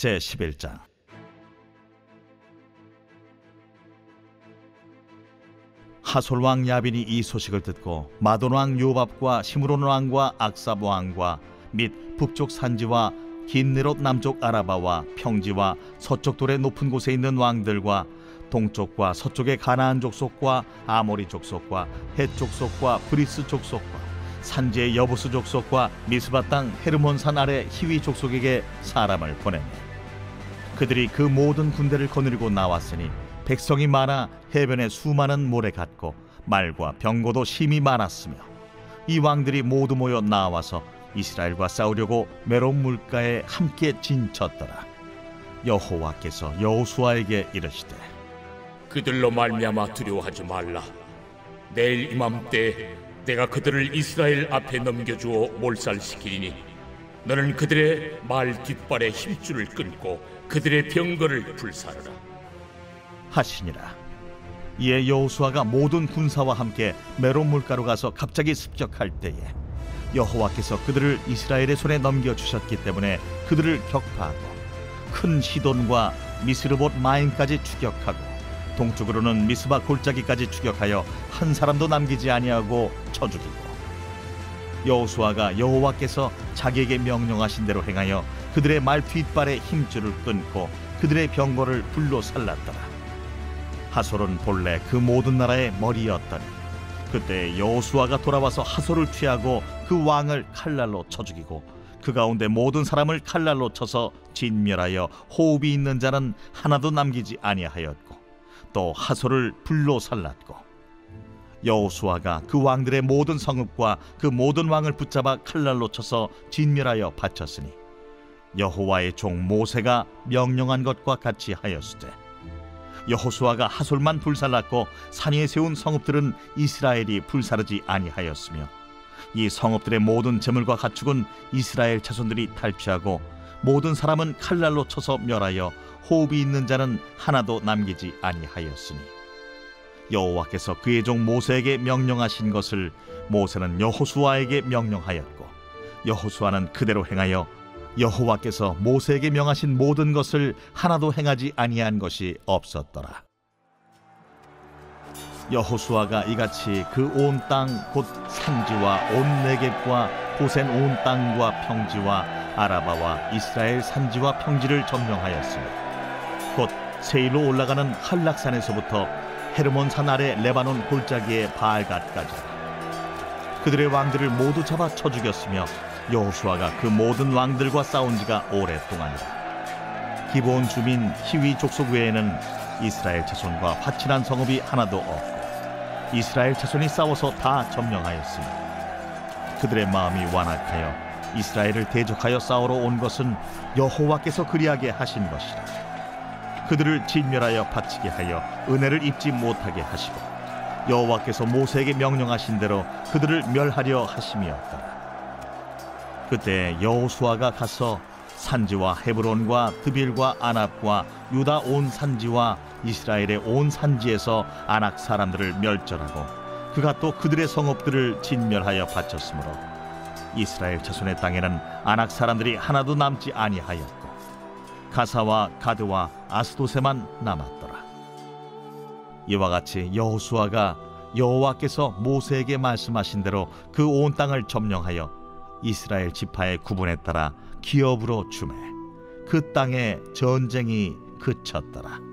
제11장. 하솔 왕 야빈이 이 소식을 듣고 마돈 왕 요밥과 시므론 왕과 악삽 왕과 및 북쪽 산지와 긴네롯 남쪽 아라바와 평지와 서쪽 돌의 높은 곳에 있는 왕들과 동쪽과 서쪽의 가나안 족속과 아모리 족속과 헷 족속과 브리스 족속과 산지의 여부스 족속과 미스바 땅 헤르몬산 아래 히위 족속에게 사람을 보내매 그들이 그 모든 군대를 거느리고 나왔으니 백성이 많아 해변에 수많은 모래 같고 말과 병거도 심히 많았으며 이 왕들이 모두 모여 나와서 이스라엘과 싸우려고 메론 물가에 함께 진쳤더라. 여호와께서 여호수아에게 이르시되 그들로 말미암아 두려워하지 말라. 내일 이맘때 내가 그들을 이스라엘 앞에 넘겨주어 몰살시키리니 너는 그들의 말 뒷발에 힘줄을 끊고 그들의 병거를 불사르라 하시니라. 이에 여호수아가 모든 군사와 함께 메론 물가로 가서 갑자기 습격할 때에 여호와께서 그들을 이스라엘의 손에 넘겨주셨기 때문에 그들을 격파하고 큰 시돈과 미스르봇 마임까지 추격하고 동쪽으로는 미스바 골짜기까지 추격하여 한 사람도 남기지 아니하고 쳐 죽이고 여호수아가 여호와께서 자기에게 명령하신 대로 행하여 그들의 말 뒷발에 힘줄을 끊고 그들의 병거를 불로 살랐더라. 하솔은 본래 그 모든 나라의 머리였더니 그때 여호수아가 돌아와서 하솔을 취하고 그 왕을 칼날로 쳐 죽이고 그 가운데 모든 사람을 칼날로 쳐서 진멸하여 호흡이 있는 자는 하나도 남기지 아니하였고 또 하솔을 불로 살랐고 여호수아가 그 왕들의 모든 성읍과 그 모든 왕을 붙잡아 칼날로 쳐서 진멸하여 바쳤으니 여호와의 종 모세가 명령한 것과 같이 하였으되 여호수아가 하솔만 불살랐고 산 위에 세운 성읍들은 이스라엘이 불사르지 아니하였으며 이 성읍들의 모든 재물과 가축은 이스라엘 자손들이 탈취하고 모든 사람은 칼날로 쳐서 멸하여 호흡이 있는 자는 하나도 남기지 아니하였으니 여호와께서 그의 종 모세에게 명령하신 것을 모세는 여호수아에게 명령하였고 여호수아는 그대로 행하여 여호와께서 모세에게 명하신 모든 것을 하나도 행하지 아니한 것이 없었더라. 여호수아가 이같이 그 온 땅 곧 산지와 온 네겝과 고센 온 땅과 평지와 아라바와 이스라엘 산지와 평지를 점령하였으며 곧 세일로 올라가는 한락산에서부터 헤르몬산 아래 레바논 골짜기의 바알갓까지 그들의 왕들을 모두 잡아 쳐 죽였으며 여호수아가 그 모든 왕들과 싸운 지가 오랫동안이라. 기브온 주민 히위 족속 외에는 이스라엘 자손과 화친한 성읍이 하나도 없고 이스라엘 자손이 싸워서 다 점령하였으니 그들의 마음이 완악하여 이스라엘을 대적하여 싸우러 온 것은 여호와께서 그리하게 하신 것이라. 그들을 진멸하여 바치게 하여 은혜를 입지 못하게 하시고 여호와께서 모세에게 명령하신 대로 그들을 멸하려 하심이었더라. 그때 여호수아가 가서 산지와 헤브론과 드빌과 아납과 유다 온 산지와 이스라엘의 온 산지에서 아낙 사람들을 멸절하고 그가 또 그들의 성읍들을 진멸하여 바쳤으므로 이스라엘 자손의 땅에는 아낙 사람들이 하나도 남지 아니하였고 가사와 가드와 아스도세만 남았더라. 이와 같이 여호수아가 여호와께서 모세에게 말씀하신 대로 그 온 땅을 점령하여 이스라엘 지파의 구분에 따라 기업으로 주매 그 땅에 전쟁이 그쳤더라.